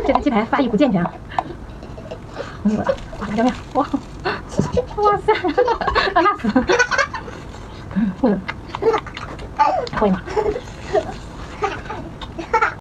这只鸡排发育不健全啊。红油了，哇，辣椒面，哇，哇塞，辣死！会了，会吗？